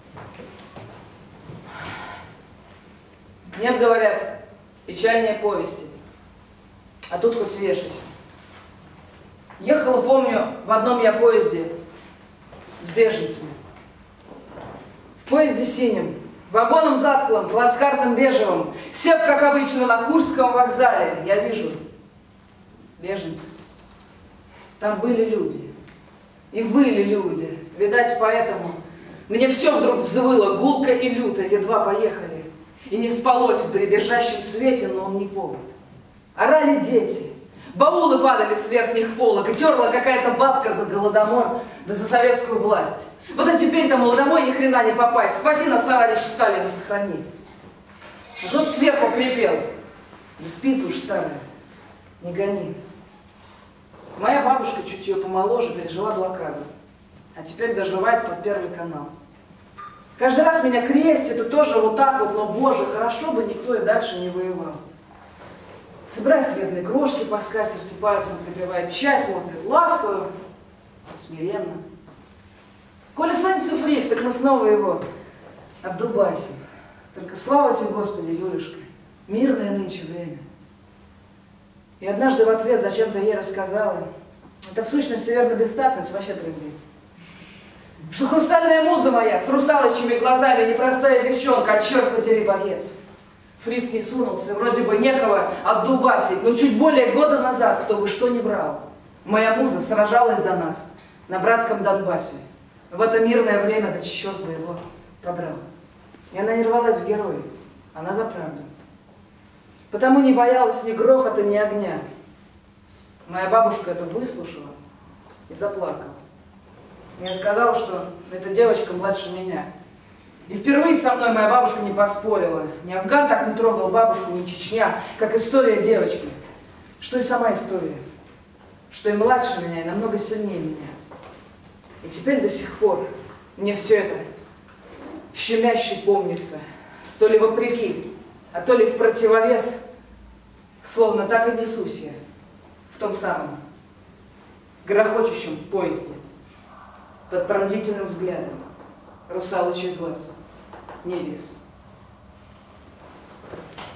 Нет, говорят, печальнее повести. А тут хоть вешайся. Ехала, помню, в одном я поезде с беженцами. В поезде синим, вагоном затхлым, плацкартом бежевым, сев, как обычно, на Курском вокзале, я вижу беженцы. Там были люди. И выли люди. Видать, поэтому мне все вдруг взвыло, гулко и люто, едва поехали. И не спалось в дребезжащем свете, но он не повод. Орали дети. Баулы падали с верхних полок, и терла какая-то бабка за голодомор, да за советскую власть. Вот а теперь-то, мол, домой ни хрена не попасть. Спаси нас, товарищ Сталин, сохрани. А тот сверху хрипел. Да спит уж, старая, не гони. Моя бабушка, чуть ее помоложе, пережила блокаду. А теперь доживает под Первый канал. Каждый раз меня крестит, и тоже вот так вот, но, Боже, хорошо бы никто и дальше не воевал. Собирает хлебные крошки по скатерти, пальцем припевает, чай смотрит ласково, смиренно. Коли Саня фриз, так мы снова его отдубасим. Только слава тебе, Господи, Юлюшка, мирное нынче время. И однажды в ответ зачем-то ей рассказала, это в сущности, верно, бестактность, вообще трындец. Что хрустальная муза моя с русалочьими глазами непростая девчонка, а черт подери, боец. Фриц не сунулся, вроде бы некого отдубасить, но чуть более года назад, кто бы что ни врал, моя муза сражалась за нас на братском Донбассе. В это мирное время, да черт бы его побрал. И она не рвалась в герои, она за правду. Потому не боялась ни грохота, ни огня. Моя бабушка это выслушала и заплакала. Я сказала, что эта девочка младше меня. И впервые со мной моя бабушка не поспорила. Ни Афган так не трогал бабушку, ни Чечня, как история девочки. Что и сама история. Что и младше меня, и намного сильнее меня. И теперь до сих пор мне все это щемяще помнится. То ли вопреки, а то ли в противовес, словно так и несусь я в том самом грохочущем поезде. Под пронзительным взглядом русалочий глаз невест.